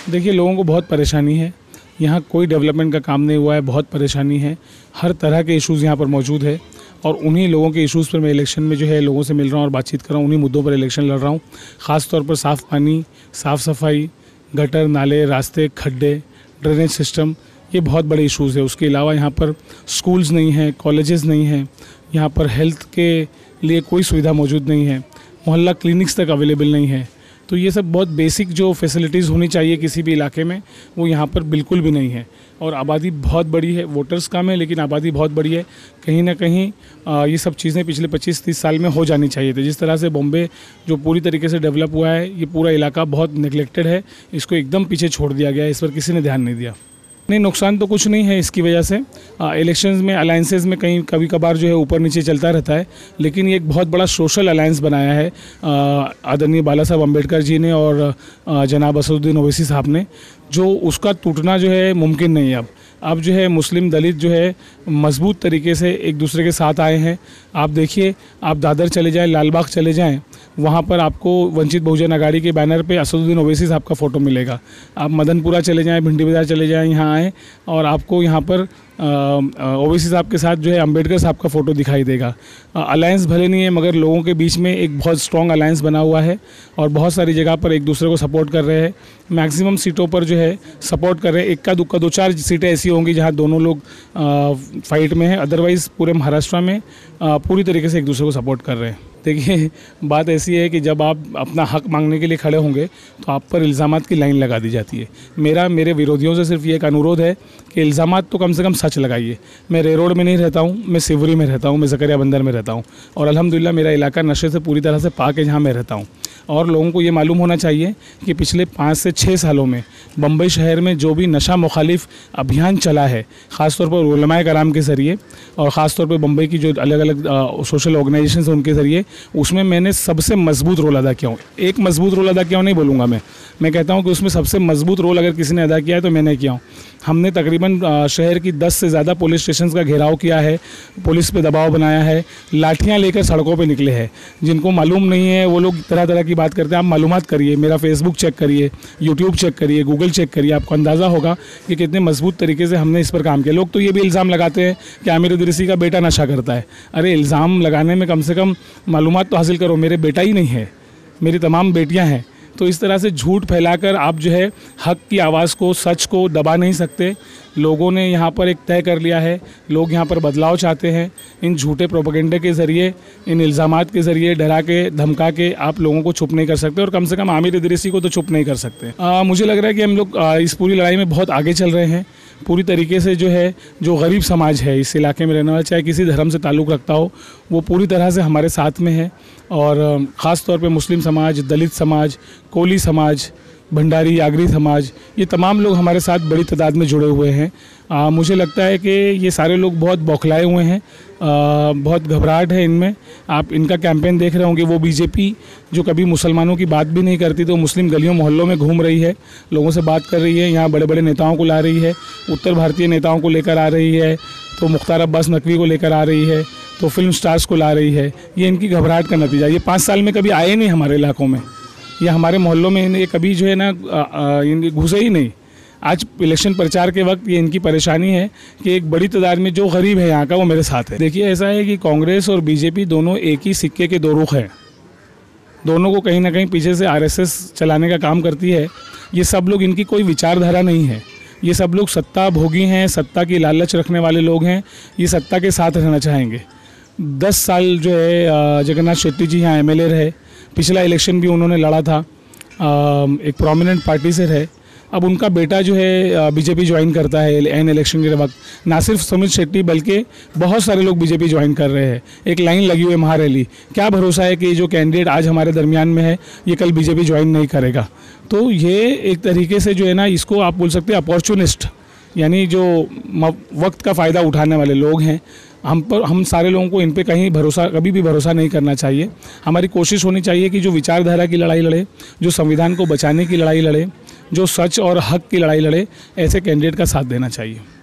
देखिए, लोगों को बहुत परेशानी है। यहाँ कोई डेवलपमेंट का काम नहीं हुआ है, बहुत परेशानी है। हर तरह के इश्यूज़ यहाँ पर मौजूद है और उन्हीं लोगों के इश्यूज़ पर मैं इलेक्शन में जो है लोगों से मिल रहा हूँ और बातचीत कर रहा हूँ। उन्हीं मुद्दों पर इलेक्शन लड़ रहा हूँ। ख़ास तौर पर साफ़ पानी, साफ़ सफाई, गटर, नाले, रास्ते, खड्डे, ड्रेनेज सिस्टम, ये बहुत बड़े इश्यूज़ है। उसके अलावा यहाँ पर स्कूल्स नहीं हैं, कॉलेजेस नहीं हैं, यहाँ पर हेल्थ के लिए कोई सुविधा मौजूद नहीं है, मोहल्ला क्लिनिक्स तक अवेलेबल नहीं है। तो ये सब बहुत बेसिक जो फैसिलिटीज़ होनी चाहिए किसी भी इलाके में, वो यहाँ पर बिल्कुल भी नहीं है। और आबादी बहुत बड़ी है, वोटर्स कम है लेकिन आबादी बहुत बड़ी है। कहीं ना कहीं ये सब चीज़ें पिछले 25-30 साल में हो जानी चाहिए थी। जिस तरह से बॉम्बे जो पूरी तरीके से डेवलप हुआ है, ये पूरा इलाका बहुत नेगलेक्टेड है, इसको एकदम पीछे छोड़ दिया गया है, इस पर किसी ने ध्यान नहीं दिया। नहीं, नुकसान तो कुछ नहीं है इसकी वजह से। इलेक्शंस में अलायंसेस में कहीं कभी कभार जो है ऊपर नीचे चलता रहता है, लेकिन ये एक बहुत बड़ा सोशल अलायंस बनाया है आदरणीय बाला साहब अम्बेडकर जी ने और जनाब असदुद्दीन ओवैसी साहब ने, जो उसका टूटना जो है मुमकिन नहीं है। अब जो है मुस्लिम दलित जो है मजबूत तरीके से एक दूसरे के साथ आए हैं। आप देखिए, आप दादर चले जाएं, लालबाग चले जाएं, वहाँ पर आपको वंचित बहुजन अघाड़ी के बैनर पे असदुद्दीन ओवैसी साहब का फ़ोटो मिलेगा। आप मदनपुरा चले जाएं, भिंडी बाजार चले जाएं, यहाँ आएँ और आपको यहाँ पर ओवैसी साहब के साथ जो है अम्बेडकर साहब का फ़ोटो दिखाई देगा। अलायंस भले नहीं है मगर लोगों के बीच में एक बहुत स्ट्रॉन्ग अलायंस बना हुआ है और बहुत सारी जगह पर एक दूसरे को सपोर्ट कर रहे हैं। मैक्सिमम सीटों पर जो है सपोर्ट कर रहे हैं। इक्का दुक्का 2-4 सीटें ऐसी होंगी जहां दोनों लोग फाइट में हैं, अदरवाइज़ पूरे महाराष्ट्र में पूरी तरीके से एक दूसरे को सपोर्ट कर रहे हैं। देखिए, बात ऐसी है कि जब आप अपना हक मांगने के लिए खड़े होंगे तो आप पर इल्ज़ामात की लाइन लगा दी जाती है। मेरे विरोधियों से सिर्फ ये एक अनुरोध है कि इल्ज़ामात तो कम से कम सच लगाइए। मैं रेरोड में नहीं रहता हूँ, मैं सिवरी में रहता हूँ, मैं ज़करिया बंदर में रहता हूँ और अल्हम्दुलिल्लाह मेरा इलाका नशे से पूरी तरह से पाक है जहाँ मैं रहता हूँ। और लोगों को ये मालूम होना चाहिए कि पिछले 5 से 6 सालों में बम्बई शहर में जो भी नशा मुखालिफ अभियान चला है, ख़ासतौर पर उलमाए कराम के ज़रिए और ख़ासतौर पर बम्बई की जो अलग अलग सोशल ऑर्गेनाइजेशन हैं उनके ज़रिए, उसमें मैंने सबसे मजबूत रोल अदा किया हूँ। एक मजबूत रोल अदा किया हूँ नहीं बोलूँगा मैं कहता हूँ कि उसमें सबसे मजबूत रोल अगर किसी ने अदा किया है तो मैंने किया हूँ। हमने तकरीबन शहर की 10 से ज़्यादा पुलिस स्टेशन का घेराव किया है, पुलिस पे दबाव बनाया है, लाठियाँ लेकर सड़कों पे निकले हैं। जिनको मालूम नहीं है वो लोग तरह तरह की बात करते हैं। आप मालूमात करिए, मेरा फेसबुक चेक करिए, यूट्यूब चेक करिए, गूगल चेक करिए, आपको अंदाज़ा होगा कि कितने मजबूत तरीके से हमने इस पर काम किया। लोग तो ये भी इल्ज़ाम लगाते हैं कि आमिर इदरीसी का बेटा नशा करता है। अरे, इल्ज़ाम लगाने में कम से कम मालूमात तो हासिल करो। मेरे बेटा ही नहीं है, मेरी तमाम बेटियाँ हैं। तो इस तरह से झूठ फैलाकर आप जो है हक की आवाज़ को, सच को दबा नहीं सकते। लोगों ने यहाँ पर एक तय कर लिया है, लोग यहाँ पर बदलाव चाहते हैं। इन झूठे प्रोपेगेंडे के ज़रिए, इन इल्ज़ामात के ज़रिए डरा के धमका के आप लोगों को चुप नहीं कर सकते और कम से कम आमिर इदरीसी को तो चुप नहीं कर सकते। मुझे लग रहा है कि हम लोग इस पूरी लड़ाई में बहुत आगे चल रहे हैं। पूरी तरीके से जो है जो गरीब समाज है इस इलाके में रहने वाला, चाहे किसी धर्म से ताल्लुक़ रखता हो, वो पूरी तरह से हमारे साथ में है। और ख़ास तौर पे मुस्लिम समाज, दलित समाज, कोली समाज, भंडारी, यागरी समाज, ये तमाम लोग हमारे साथ बड़ी तादाद में जुड़े हुए हैं। मुझे लगता है कि ये सारे लोग बहुत बौखलाए हुए हैं, बहुत घबराहट है इनमें। आप इनका कैंपेन देख रहे होंगे। वो बीजेपी जो कभी मुसलमानों की बात भी नहीं करती तो मुस्लिम गलियों मोहल्लों में घूम रही है, लोगों से बात कर रही है, यहाँ बड़े बड़े नेताओं को ला रही है, उत्तर भारतीय नेताओं को लेकर आ रही है, तो मुख्तार अब्बास नकवी को लेकर आ रही है, तो फिल्म स्टार्स को ला रही है। ये इनकी घबराहट का नतीजा। ये 5 साल में कभी आए नहीं हमारे इलाकों में, ये हमारे मोहल्लों में ये कभी जो है ना घुसे ही नहीं। आज इलेक्शन प्रचार के वक्त ये इनकी परेशानी है कि एक बड़ी तादाद में जो गरीब है यहाँ का वो मेरे साथ है। देखिए, ऐसा है कि कांग्रेस और बीजेपी दोनों एक ही सिक्के के 2 रुख हैं। दोनों को कहीं ना कहीं पीछे से आरएसएस चलाने का काम करती है। ये सब लोग, इनकी कोई विचारधारा नहीं है। ये सब लोग सत्ता भोगी हैं, सत्ता की लालच रखने वाले लोग हैं। ये सत्ता के साथ रहना चाहेंगे। 10 साल जो है जगन्नाथ शेट्टी जी यहाँ एमएलए रहे, पिछला इलेक्शन भी उन्होंने लड़ा था, एक प्रोमिनेंट पार्टी से रहे। अब उनका बेटा जो है बीजेपी ज्वाइन करता है एन इलेक्शन के वक्त। ना सिर्फ सुमित शेट्टी बल्कि बहुत सारे लोग बीजेपी ज्वाइन कर रहे हैं। एक लाइन लगी हुई है महारैली। क्या भरोसा है कि जो कैंडिडेट आज हमारे दरमियान में है ये कल बीजेपी ज्वाइन नहीं करेगा। तो ये एक तरीके से जो है ना, इसको आप बोल सकते हैं अपॉर्चुनिस्ट, यानी जो वक्त का फ़ायदा उठाने वाले लोग हैं। हम सारे लोगों को इन पे कभी भी भरोसा नहीं करना चाहिए। हमारी कोशिश होनी चाहिए कि जो विचारधारा की लड़ाई लड़े, जो संविधान को बचाने की लड़ाई लड़े, जो सच और हक की लड़ाई लड़े, ऐसे कैंडिडेट का साथ देना चाहिए।